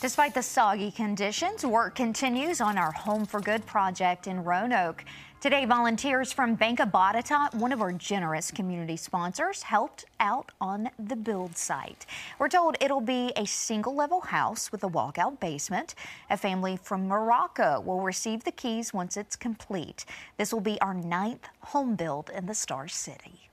Despite the soggy conditions, work continues on our Home for Good project in Roanoke. Today, volunteers from Bank of Botetourt, one of our generous community sponsors, helped out on the build site. We're told it'll be a single-level house with a walkout basement. A family from Morocco will receive the keys once it's complete. This will be our 9th home build in the Star City.